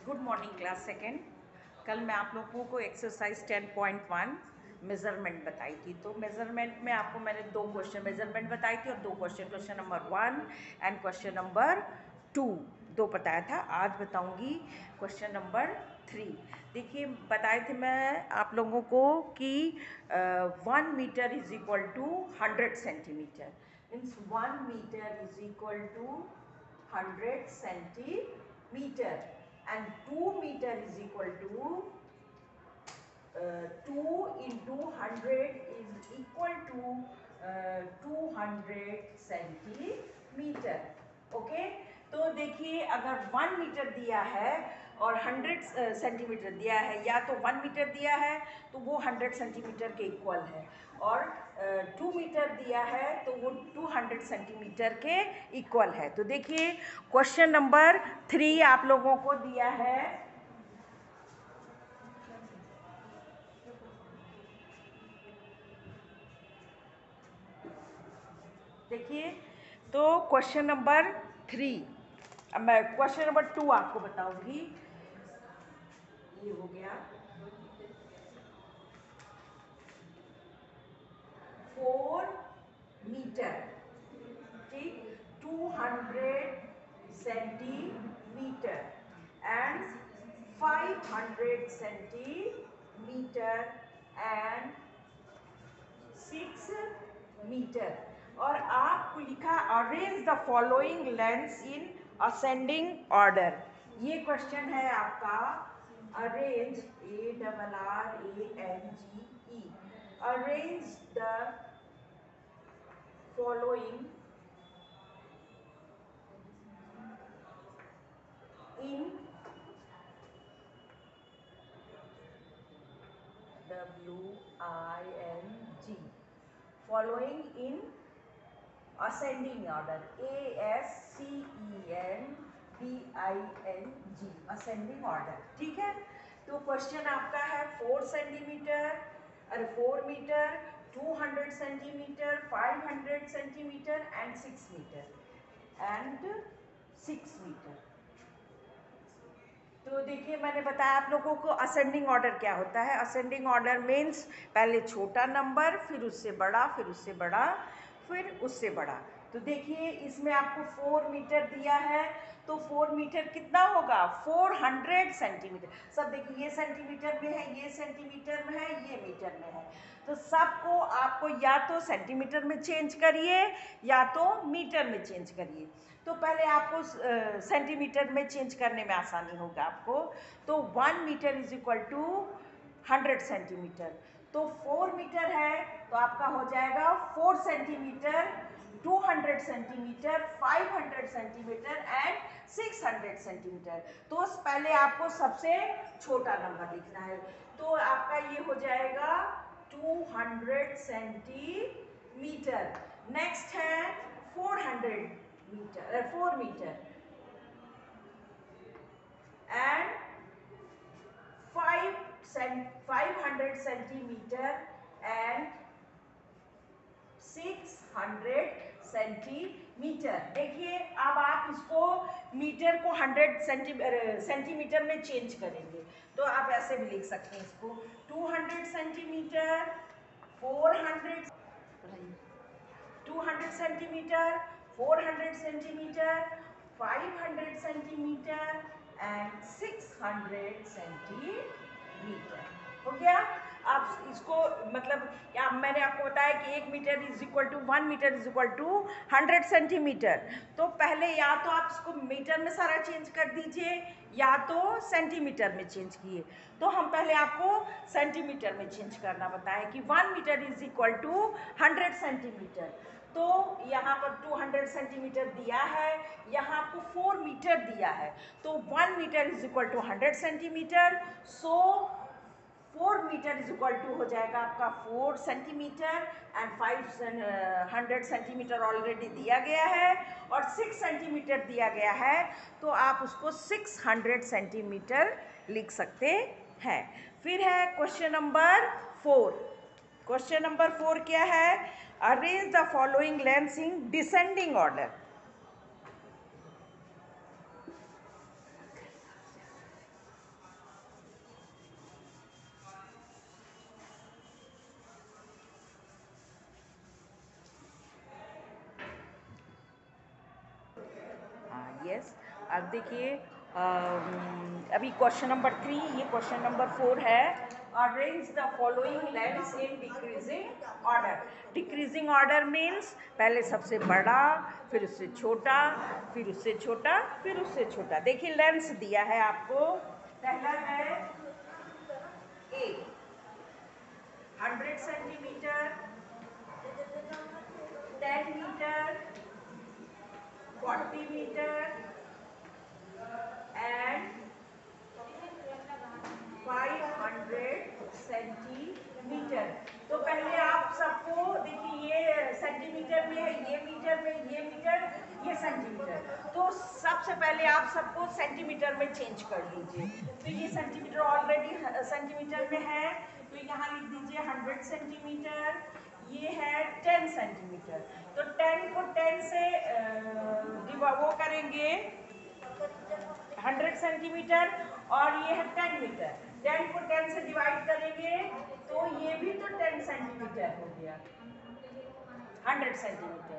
Good morning class second. कल मैं आप लोगों को एक्सरसाइज 10.1 मेज़रमेंट बताई थी। तो मेज़रमेंट में आपको मैंने दो क्वेश्चन मेज़रमेंट बताई थी और दो question number 1 and question number 2 दो बताया था। आज बताऊंगी क्वेश्चन नंबर 3। देखिए बताए थे मैं आप लोगों को कि 1 metre is equal to 100 centimetre. Means 1 metre is equal to 100 centimetre and 2 meter is equal to 2 into 100 is equal to 200 centimetre. Okay, तो देखिए अगर 1 मीटर दिया है और 100 सेंटीमीटर दिया है, या तो 1 मीटर दिया है तो वो 100 सेंटीमीटर के इक्वल है, और 2 मीटर दिया है तो वो 200 सेंटीमीटर के इक्वल है। तो देखिए क्वेश्चन नंबर 3 आप लोगों को दिया है। देखिए तो क्वेश्चन नंबर 3, अब मैं क्वेश्चन नंबर 2 आपको बताऊंगी। ये हो गया 4 मीटर, ठीक, 200 centimetre and 500 centimetre and 6 metre. और आपको लिखा arrange the following lengths in ascending order. ये क्वेश्चन है आपका arrange, ARRANGE, arrange the following in WING, following in ascending order, ASCENDING, ascending order। ठीक है, तो क्वेश्चन आपका है 4 सेंटीमीटर, अरे 4 metre, 200 centimetre, 500 centimetre and 6 metre. तो देखिए मैंने बताया आप लोगों को असेंडिंग ऑर्डर क्या होता है। असेंडिंग ऑर्डर मीन्स पहले छोटा नंबर, फिर उससे बड़ा, फिर उससे बड़ा, फिर उससे बड़ा। तो देखिए इसमें आपको 4 मीटर दिया है, तो 4 मीटर कितना होगा, 400 सेंटीमीटर। सब देखिए ये सेंटीमीटर में है, ये सेंटीमीटर में है, ये मीटर में है। तो सबको आपको या तो सेंटीमीटर में चेंज करिए या तो मीटर में चेंज करिए। तो पहले आपको सेंटीमीटर में चेंज करने में आसानी होगा आपको। तो 1 metre is equal to 100 centimetre. तो 4 मीटर है तो आपका हो जाएगा 4 centimetre, 200 centimetre, 500 centimetre and 600 centimetre. तो पहले आपको सबसे छोटा नंबर लिखना है। तो आपका ये हो जाएगा 200 सेंटीमीटर। नेक्स्ट है 400 metre, 4 metre and 500 centimetre and 600 centimetre. देखिए अब आप इसको मीटर को 100 सेंटीमीटर में चेंज करेंगे, तो आप ऐसे भी लिख सकते हैं इसको 200 centimetre, 200 centimetre, 400 centimetre, 500 centimetre and 600 centimetre. हो गया। अब इसको मतलब या मैंने आपको बताया कि 1 metre is equal to 1 metre is equal to 100 centimetre. तो पहले या तो आप इसको मीटर में सारा चेंज कर दीजिए या तो सेंटीमीटर में चेंज किए। तो हम पहले आपको सेंटीमीटर में चेंज करना बताएं कि 1 metre is equal to 100 centimetre. तो यहाँ पर 200 सेंटीमीटर दिया है, यहाँ आपको 4 मीटर दिया है, तो 1 metre is equal to 100 centimetre. So 4 metre is equal to हो जाएगा आपका 4 सेंटीमीटर एंड 500 सेंटीमीटर ऑलरेडी दिया गया है और 6 सेंटीमीटर दिया गया है, तो आप उसको 600 सेंटीमीटर लिख सकते हैं। फिर है क्वेश्चन नंबर 4। क्वेश्चन नंबर 4 क्या है, arrange the following lengths in descending order. अब देखिए अभी क्वेश्चन नंबर 3, ये क्वेश्चन नंबर 4 है। Arrange the following lengths in decreasing order. Decreasing order means पहले सबसे बड़ा, फिर उससे छोटा, फिर उससे छोटा, फिर उससे छोटा। देखिए लेंस दिया है आपको। पहला है A 100 centimetre, 10 metre, 40 metre and 500 centimetre. तो पहले आप सबको देखिए, ये सेंटीमीटर में, ये मीटर में, ये मीटर, ये सेंटीमीटर। तो सबसे पहले आप सबको सेंटीमीटर में चेंज कर लीजिए। तो ये सेंटीमीटर ऑलरेडी सेंटीमीटर में है, तो यहाँ लिख दीजिए 100 सेंटीमीटर। ये है 10 सेंटीमीटर। तो 10 को 10 से वो करेंगे 100 सेंटीमीटर, और ये है 10 मीटर। 10 को 10 से डिवाइड करेंगे तो ये भी तो 10 सेंटीमीटर हो गया, 100 सेंटीमीटर।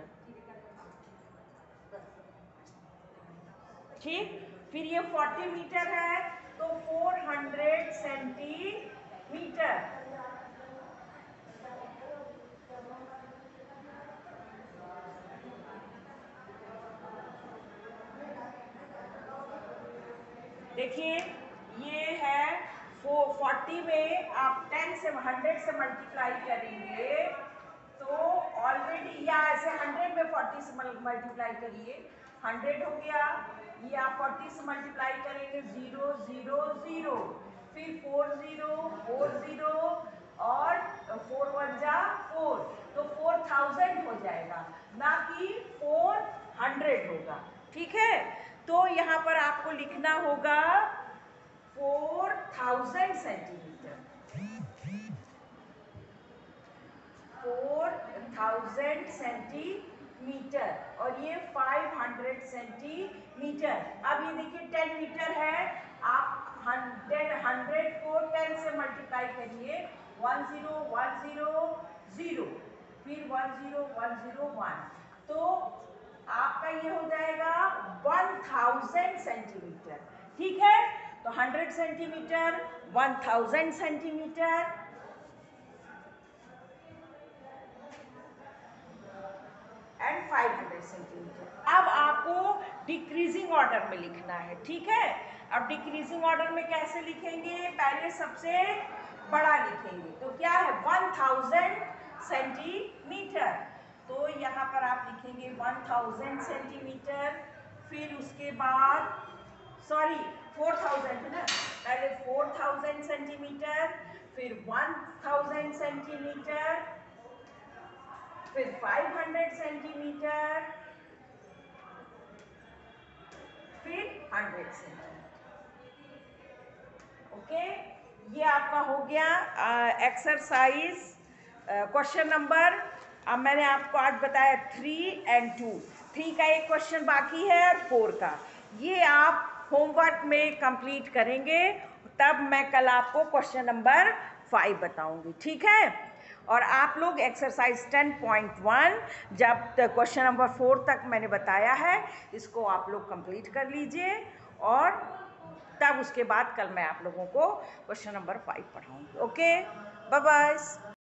ठीक, फिर ये 40 मीटर है तो 400 सेंटीमीटर। देखिए ये है 40 में आप 10 से 100 से मल्टीप्लाई करेंगे तो ऑलरेडी, या ऐसे 100 में 40 से मल्टीप्लाई करिए, 100 हो गया। ये आप 40 से मल्टीप्लाई करेंगे 0 0 0, फिर 4 0 4 0 और 4 1 जा 4, तो 4000 हो जाएगा, ना कि 400 होगा। ठीक है, तो यहाँ पर आपको लिखना होगा 4000 सेंटीमीटर, 4000 सेंटीमीटर, और ये 500 सेंटीमीटर। अब ये देखिए 10 मीटर है, आप 100 को 10 से मल्टीप्लाई करिए, 10 10 0, फिर 10 10 1, तो आपका ये हो जाएगा 1000 सेंटीमीटर। ठीक है, तो 100 सेंटीमीटर, 1000 सेंटीमीटर एंड 500 सेंटीमीटर। अब आपको डिक्रीजिंग ऑर्डर में लिखना है। ठीक है, अब डिक्रीजिंग ऑर्डर में कैसे लिखेंगे? पहले सबसे बड़ा लिखेंगे, तो क्या है 1000 सेंटीमीटर, तो यहाँ पर आप लिखेंगे 1000 सेंटीमीटर। फिर उसके बाद 4000 है ना, पहले 4000 सेंटीमीटर, फिर 1000 सेंटीमीटर, फिर 500 सेंटीमीटर, फिर 100 सेंटीमीटर। ओके, ये आपका हो गया एक्सरसाइज क्वेश्चन नंबर। अब मैंने आपको आज बताया 3 और 2। 3 का एक क्वेश्चन बाकी है और 4 का, ये आप होमवर्क में कंप्लीट करेंगे, तब मैं कल आपको क्वेश्चन नंबर 5 बताऊंगी। ठीक है, और आप लोग एक्सरसाइज 10.1 जब क्वेश्चन नंबर 4 तक मैंने बताया है, इसको आप लोग कंप्लीट कर लीजिए, और तब उसके बाद कल मैं आप लोगों को क्वेश्चन नंबर 5 पढ़ाऊंगी। Okay, bye bye.